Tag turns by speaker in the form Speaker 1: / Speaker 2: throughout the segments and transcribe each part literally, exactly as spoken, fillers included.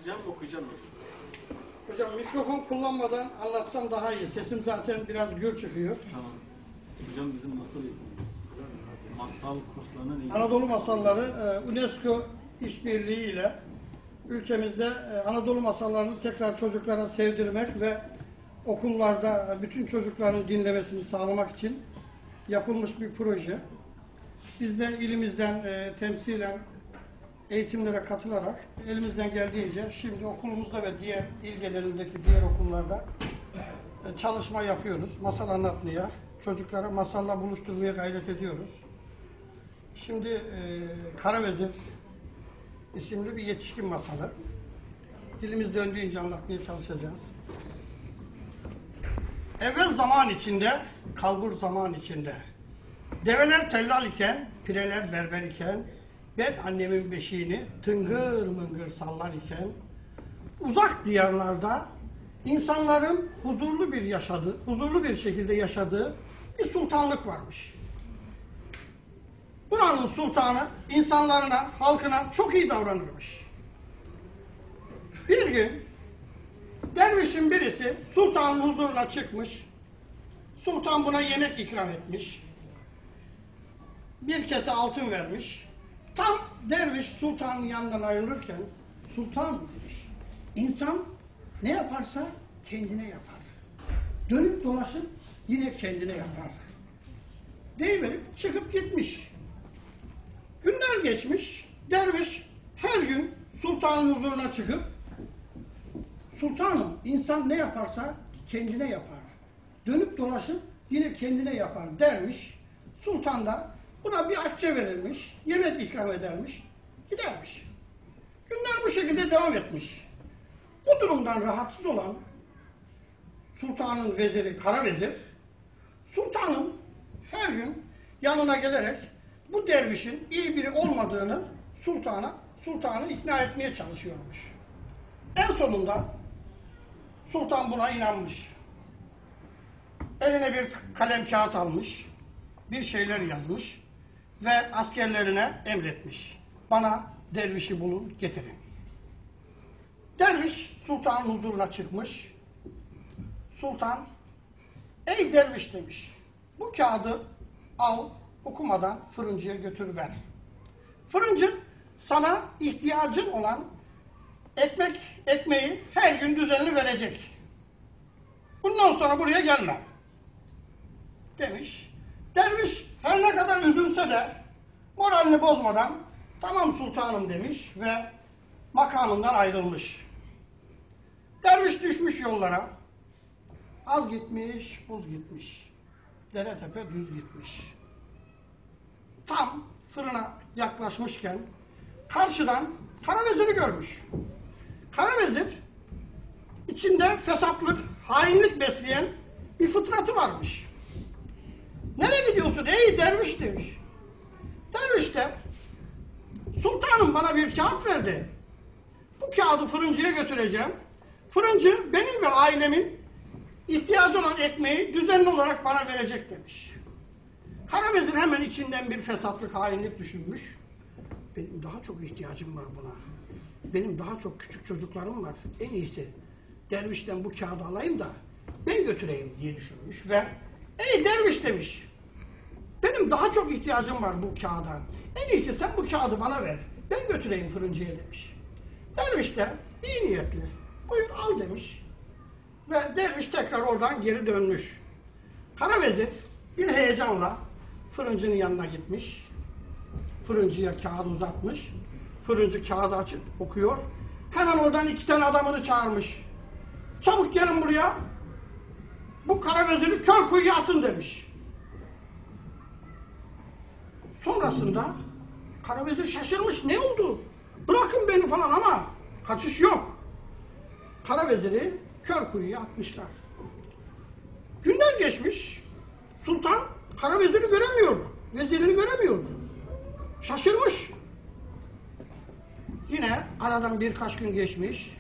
Speaker 1: anlatacağım, okuyacağım.
Speaker 2: Hocam mikrofon kullanmadan anlatsam daha iyi. Sesim zaten biraz gür çıkıyor.
Speaker 1: Tamam. Hocam bizim masal yapıyoruz. Masal kurslarına ne?
Speaker 2: Anadolu Masalları UNESCO işbirliği ile ülkemizde Anadolu masallarını tekrar çocuklara sevdirmek ve okullarda bütün çocukların dinlemesini sağlamak için yapılmış bir proje. Biz de ilimizden e, temsilen eğitimlere katılarak elimizden geldiğince şimdi okulumuzda ve diğer il genelindeki diğer okullarda e, çalışma yapıyoruz. Masal anlatmaya, çocuklara masalla buluşturmaya gayret ediyoruz. Şimdi e, Karavezir isimli bir yetişkin masalı. Dilimiz döndüğünce anlatmaya çalışacağız. Evvel zaman içinde, kalbur zaman içinde. Develer tellal iken, pireler berber iken, ben annemin beşiğini tıngır mıngır sallar iken, uzak diyarlarda insanların huzurlu bir yaşadığı, huzurlu bir şekilde yaşadığı bir sultanlık varmış. Buranın sultanı insanlarına, halkına çok iyi davranırmış. Bir gün dervişin birisi sultanın huzuruna çıkmış. Sultan buna yemek ikram etmiş. Bir kese altın vermiş. Tam derviş sultanın yanından ayrılırken sultan demiş. İnsan ne yaparsa kendine yapar. Dönüp dolaşıp yine kendine yapar. Deyiverip çıkıp gitmiş. Günler geçmiş. Derviş her gün sultanın huzuruna çıkıp sultanım insan ne yaparsa kendine yapar. Dönüp dolaşıp yine kendine yapar dermiş. Sultan da buna bir akçe verilmiş, yemek ikram edermiş, gidermiş. Günler bu şekilde devam etmiş. Bu durumdan rahatsız olan sultanın veziri Karavezir, sultanın her gün yanına gelerek bu dervişin iyi biri olmadığını sultana, sultanı ikna etmeye çalışıyormuş. En sonunda sultan buna inanmış. Eline bir kalem kağıt almış, bir şeyler yazmış ve askerlerine emretmiş. Bana dervişi bulun, getirin. Derviş sultanın huzuruna çıkmış. Sultan, ey derviş demiş, bu kağıdı al, okumadan fırıncıya götür ver. Fırıncı sana ihtiyacın olan ekmek, ekmeği her gün düzenli verecek. Bundan sonra buraya gelme demiş. Derviş her ne kadar üzülse de moralini bozmadan tamam sultanım demiş ve makamından ayrılmış. Derviş düşmüş yollara. Az gitmiş, buz gitmiş. Dere tepe düz gitmiş. Tam fırına yaklaşmışken karşıdan Karavezir'i görmüş. Karavezir içinde fesatlık, hainlik besleyen bir fıtratı varmış. Nereye gidiyorsun ey derviş demiş. Derviş de sultanım bana bir kağıt verdi. Bu kağıdı fırıncıya götüreceğim. Fırıncı benim ve ailemin ihtiyacı olan ekmeği düzenli olarak bana verecek demiş. Karavezir hemen içinden bir fesatlık, hainlik düşünmüş. Benim daha çok ihtiyacım var buna. Benim daha çok küçük çocuklarım var. En iyisi dervişten bu kağıdı alayım da ben götüreyim diye düşünmüş ve ey derviş demiş. Benim daha çok ihtiyacım var bu kağıda. En iyisi sen bu kağıdı bana ver. Ben götüreyim fırıncıya demiş. Derviş de iyi niyetli. Buyur al demiş. Ve derviş tekrar oradan geri dönmüş. Karavezir bir heyecanla fırıncının yanına gitmiş. Fırıncıya kağıdı uzatmış. Fırıncı kağıdı açıp okuyor. Hemen oradan iki tane adamını çağırmış. Çabuk gelin buraya. Bu Karavezir'i kör kuyuya atın demiş. Sonrasında Karavezir şaşırmış. Ne oldu? Bırakın beni falan ama kaçış yok. Karavezir'i kör kuyuya atmışlar. Günler geçmiş. Sultan Karavezir'i göremiyordu. Vezirini göremiyordu. Şaşırmış. Yine aradan birkaç gün geçmiş.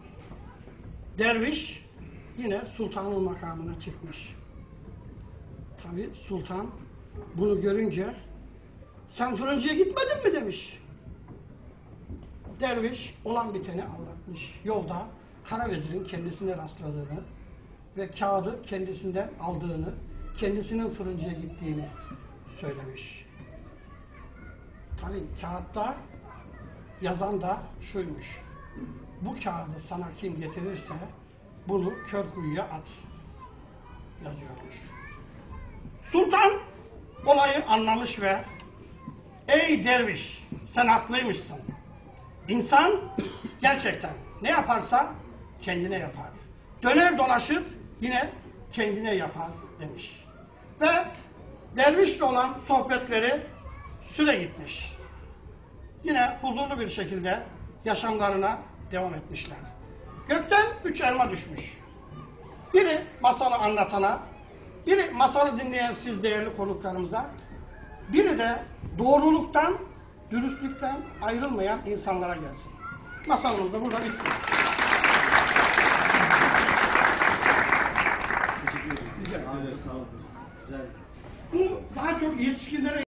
Speaker 2: Derviş yine sultanın makamına çıkmış. Tabi sultan bunu görünce sen fırıncıya gitmedin mi demiş. derviş olan biteni anlatmış. Yolda Kara Vezir'in kendisine rastladığını ve kağıdı kendisinden aldığını, kendisinin fırıncıya gittiğini söylemiş. Tabii kağıtta yazan da şuymuş: bu kağıdı sana kim getirirse bunu kör kuyuya at yazıyormuş. Sultan olayı anlamış ve ey derviş, sen haklıymışsın. İnsan gerçekten ne yaparsa kendine yapar. Döner dolaşır yine kendine yapar demiş. Ve dervişle olan sohbetleri süre gitmiş. Yine huzurlu bir şekilde yaşamlarına devam etmişler. Gökten üç elma düşmüş. Biri masalı anlatana, biri masalı dinleyen siz değerli konuklarımıza, biri de doğruluktan, dürüstlükten ayrılmayan insanlara gelsin. Masalımız da burada bitsin.
Speaker 1: Teşekkür ederim. Güzel. Sağ olun. Güzel.
Speaker 2: Bu daha çok yetişkinlere